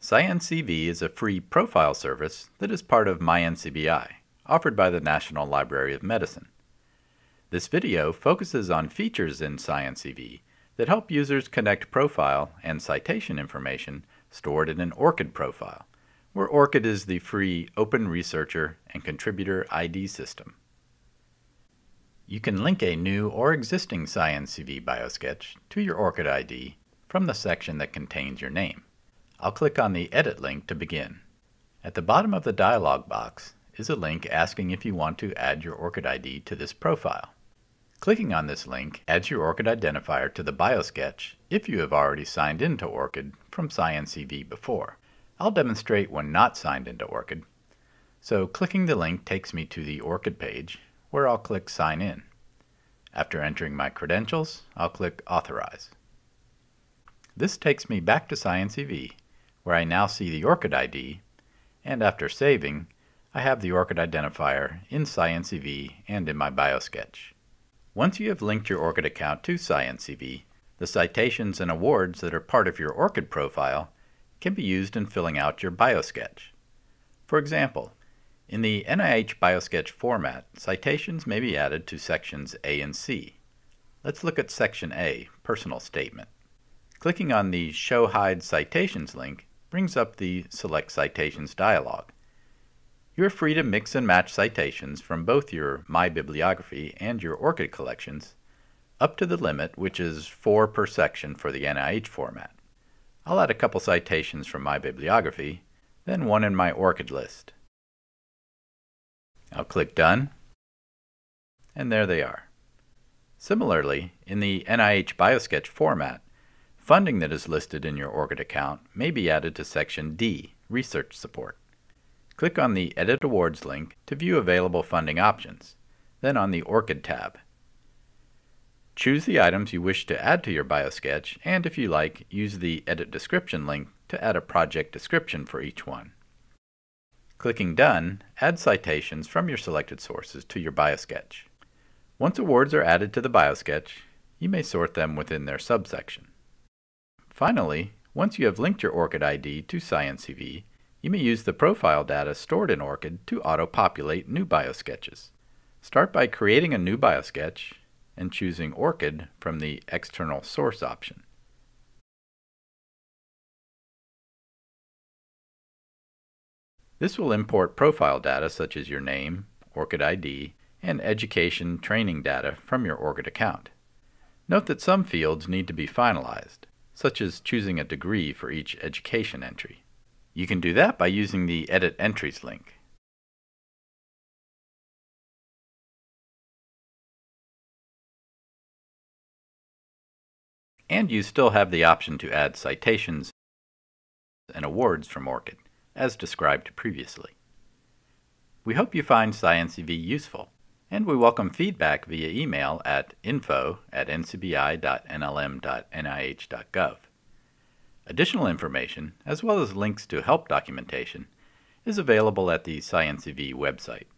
SciENcv is a free profile service that is part of MyNCBI, offered by the National Library of Medicine. This video focuses on features in SciENcv that help users connect profile and citation information stored in an Orchid profile, where Orchid is the free open researcher and contributor ID system. You can link a new or existing SciENcv biosketch to your Orchid ID from the section that contains your name. I'll click on the Edit link to begin. At the bottom of the dialog box is a link asking if you want to add your Orchid ID to this profile. Clicking on this link adds your Orchid identifier to the biosketch if you have already signed into Orchid from SciENcv before. I'll demonstrate when not signed into Orchid. So clicking the link takes me to the Orchid page where I'll click Sign In. After entering my credentials, I'll click Authorize. This takes me back to SciENcv, where I now see the Orchid ID, and after saving, I have the Orchid identifier in SciENcv and in my biosketch. Once you have linked your Orchid account to SciENcv, the citations and awards that are part of your Orchid profile can be used in filling out your biosketch. For example, in the NIH biosketch format, citations may be added to sections A and C. Let's look at section A, Personal Statement. Clicking on the Show Hide Citations link brings up the Select Citations dialog. You're free to mix and match citations from both your My Bibliography and your Orchid collections, up to the limit, which is 4 per section for the NIH format. I'll add a couple citations from My Bibliography, then one in my Orchid list. I'll click Done, and there they are. Similarly, in the NIH biosketch format, funding that is listed in your Orchid account may be added to section D, Research Support. Click on the Edit Awards link to view available funding options, then on the Orchid tab. Choose the items you wish to add to your biosketch, and if you like, use the Edit Description link to add a project description for each one. Clicking Done, add citations from your selected sources to your biosketch. Once awards are added to the biosketch, you may sort them within their subsection. Finally, once you have linked your Orchid ID to SciENcv, you may use the profile data stored in Orchid to auto-populate new biosketches. Start by creating a new biosketch and choosing Orchid from the External Source option. This will import profile data such as your name, Orchid ID, and education training data from your Orchid account. Note that some fields need to be finalized, such as choosing a degree for each education entry. You can do that by using the Edit Entries link. And you still have the option to add citations and awards from Orchid, as described previously. We hope you find SciENcv useful, and we welcome feedback via email at info@ncbi.nlm.nih.gov. Additional information, as well as links to help documentation, is available at the SciENcv website.